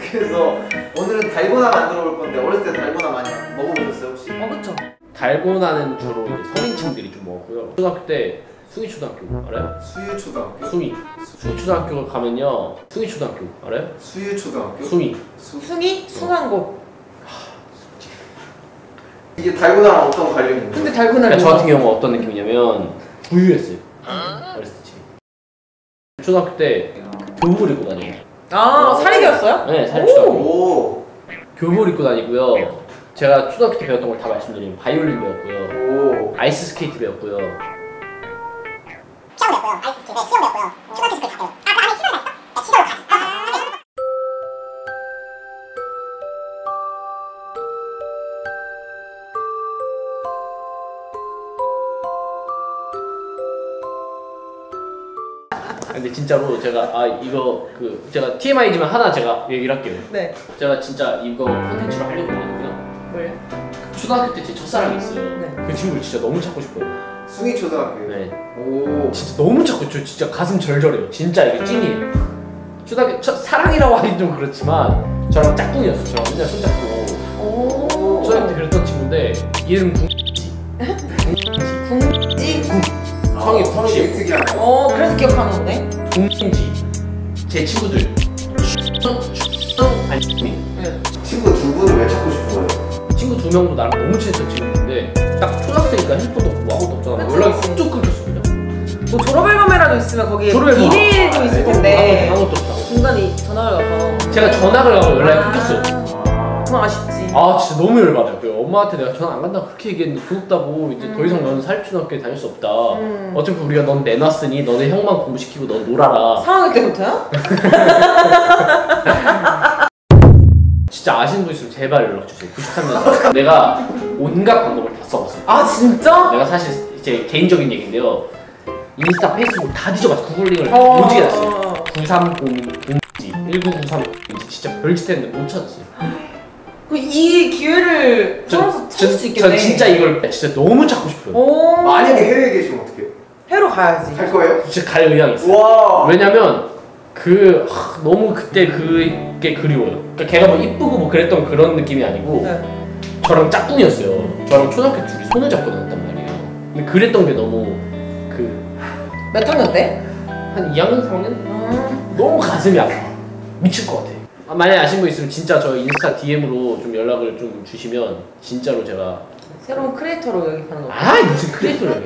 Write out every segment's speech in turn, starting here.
그래서 오늘은 달고나 만들어 볼 건데 어렸을 때 달고나 많이 먹어보셨어요 혹시? 그쵸. 달고나는 주로 이제 성인층들이 좀 먹었고요. 초등학교 때 수기초등학교 알아요? 수유초등학교? 수기초등학교 가면요. 수기초등학교 알아요? 수유초등학교? 숭이? 숭한 곳. 이게 달고나랑 어떤 관련이 있나요? 근데 달고나 그러니까 저 같은 경우는 어떤 느낌이냐면 부유했어요. 어렸을 때 초등학교 때 교복을 입고 다녀요. 사립이었어요? 네, 사립초등학교. 오. 교복을 입고 다니고요. 제가 초등학교 때 배웠던 걸 다 말씀드리면 바이올린 배웠고요. 아이스 스케이트 배웠고요. 피아노 배웠고요. 아이스 스케이트, 수영 배웠고요. 초등학교 스쿨 다 배워요. 그 안에 시설가 있어? 네, 시설로 가지. 근데 진짜로 제가 제가 TMI지만 하나 제가 얘기를 할게요. 네. 제가 진짜 이거 콘텐츠로 하려고 하거든요. 뭐예요? 초등학교 때 제 첫사랑이 있어요. 네. 그 친구를 진짜 너무 찾고 싶어요. 숭이초등학교. 네. 오. 진짜 너무 찾고 저 진짜 가슴 절절해요. 진짜 이게 찐이에요. 초등학교 첫 사랑이라고 하긴 좀 그렇지만 저랑 짝꿍이었어요. 저랑 맨날 손잡고. 오. 초등학교 때 그랬던 친구인데 이름 궁지. 궁지? 성이 성이 되게 특이하네. 그래서 기억하는 건데? 궁지. 제 친구들. 안민. 네. 친구 두 분을 왜 찾고 싶은 거예요? 친구 두 명도 나랑 너무 친했던 친구인데 딱 초등학생이니까 핸드폰도 없고 아무것도 없잖아. 그치, 연락이 그치. 쭉 끊겼습니다. 뭐 졸업앨범이라도 있으면 거기에 졸업앨범. 비밀도 있을 텐데 아무것도 없어. 중간에 전화를 가서 제가 전학을 가고 연락이 끊겼어요. 좀 아쉽지. 아 진짜 너무 열받아요. 그 엄마한테 내가 전화 안 간다고 그렇게 얘기했는데 부럽다고 이제 더 이상 너는 사립초등학교에 다닐 수 없다. 어차피 우리가 넌 내놨으니 너네 형만 공부시키고 넌 놀아라. 3학년 때부터요? 진짜 아시는 분 있으면 제발 연락 주세요. 93년생. 내가 온갖 방법을 다 써봤어요. 아 진짜? 내가 사실 제 개인적인 얘기인데요. 인스타, 페이스북 다 뒤져봤어. 구글링을 오지게 했어요. 9300인지 1993인지 진짜 별짓 했는데 못 찾았어요. 이 기회를 서로 찾을 수 있겠네. 전 진짜 이걸 진짜 너무 찾고 싶어요. 만약에 해외에 계시면 어떡해요? 해로 가야지. 갈 거예요? 진짜 갈 의향이 있어요. 와. 왜냐면 너무 그때 그게 그리워요. 그러니까 걔가 뭐 이쁘고 뭐 그랬던 그런 느낌이 아니고 네. 저랑 짝꿍이었어요. 저랑 초등학교 둘이 손을 잡고 다녔단 말이에요. 근데 그랬던 게 너무 몇 학년 때? 한 2학년, 3학년? 너무 가슴이 아파. 미칠 것 같아. 만약에 아신 분 있으면 진짜 저 인스타 DM으로 좀 연락을 좀 주시면 진짜로 제가 새로운 크리에이터로 영입하는 거. 무슨 크리에이터를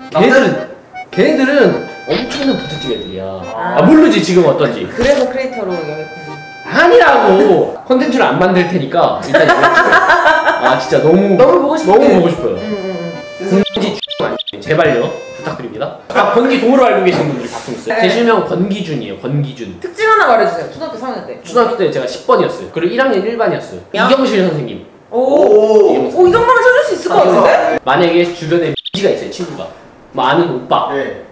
걔네들은 엄청난 부잣집 애들이야. 모르지 지금 어떤지. 그래서 크리에이터로 영입하는 거. 아니라고. 컨텐츠를 안 만들 테니까 일단 얘기해. 진짜 너무 보고 싶어요. 너무 보고 싶어요. 권기 제발요 부탁드립니다. 권기 동으로 알고 계신 분들이 가끔 있어요. 제 실명 권기준이에요. 권기준. 특징 하나 말해주세요. 초등학교 3학년 때. 초등학교 때 제가 10번이었어요. 그리고 1학년 1반이었어요. 이경실 선생님. 이 정도면 찾을 수 있을 것 같은데? 만약에 주변에 미지가 있어요. 친구가 뭐 아는 오빠. 네.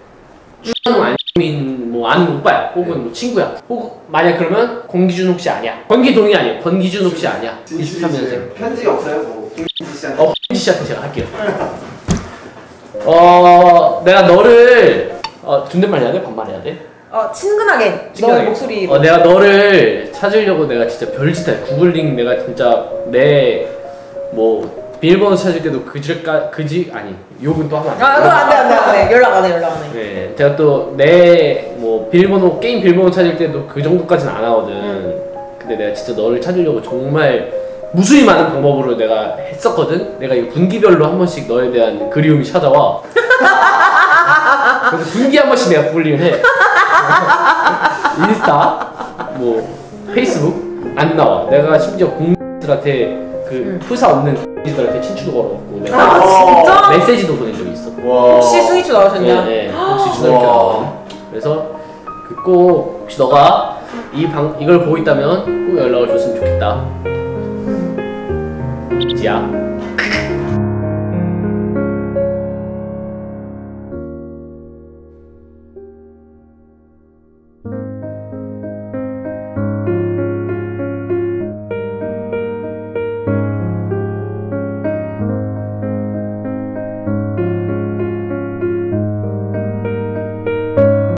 안민 뭐 아는 오빠야. 혹은 뭐 친구야. 혹은 만약 그러면 권기준 혹시 아니야? 권기동이 아니에요. 권기준 혹시 아니야? 23년생. 편지 없어요? 뭐 김민지 씨한테. 김민지 씨한테 제가 할게요. 내가 너를 존댓말 해야 돼? 반말 해야 돼? 친근하게. 너 목소리. 내가 너를 찾으려고 내가 진짜 별짓 다 구글링 내가 진짜 내 뭐 비밀번호 찾을 때도 아니 욕은 또 하면 안 돼. 안돼 연락 안 해. 네, 제가 또 내 뭐 비밀번호 게임 비밀번호 찾을 때도 그 정도까지는 안 하거든. 근데 내가 진짜 너를 찾으려고 정말 무수히 많은 방법으로 내가 했었거든. 내가 이 분기별로 한 번씩 너에 대한 그리움이 찾아와. 그래서 분기 한 번씩 내가 구글링을 해. 인스타, 뭐 페이스북 안 나와. 내가 심지어 공들한테 프사 없는 공들한테 친추도 걸어갖고 내가 진짜? 메시지도 보낸 적이 있어. 혹시 승희추 나오셨냐? 네, 혹시 초등학교 나온. 그래서 꼭 혹시 너가 이걸 보고 있다면 꼭 연락을 줬으면 좋겠다. 지야.